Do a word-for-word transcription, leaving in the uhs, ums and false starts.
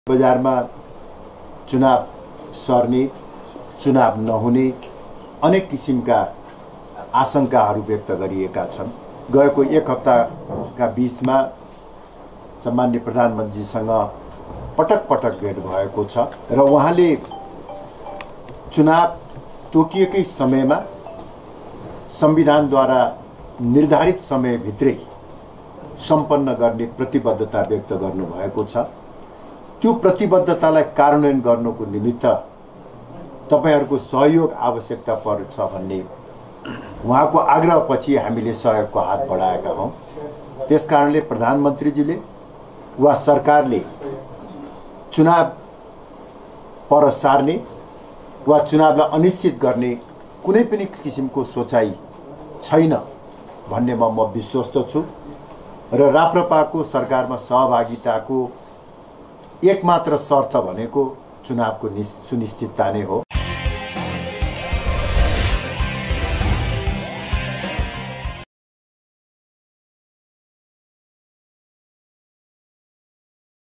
बजारमा चुनाव सर्ने, चुनाव नहुने अनेक किसिमका आशंकाहरू व्यक्त गरिएका छन्। गएको एक हप्ताका बीचमा सम्माननीय प्रधानमन्त्रीसँग पटक पटक भेट भएको छ र उहाँले चुनाव तोकिएकै समयमा संविधानद्वारा निर्धारित समयभित्रै सम्पन्न गर्ने प्रतिबद्धता व्यक्त गर्नुभएको छ। त्यो प्रतिबद्धतालाई कार्यान्वयन गर्नको निमित्त तपाईहरुको सहयोग आवश्यकता पर्छ भन्ने उहाँको आग्रहपछि हामीले सहयोगको हात बढाएका हौं। त्यसकारणले प्रधानमन्त्रीजीले वा सरकारले चुनाव पर सार्ने वा चुनावलाई अनिश्चित गर्ने कुनै पनि किसिमको सोचाइ छैन भन्नेमा म विश्वस्त छु र राप्रपाको सरकारमा सहभागिताको एकमात्र शर्त भनेको चुनावको सुनिश्चितता नै हो।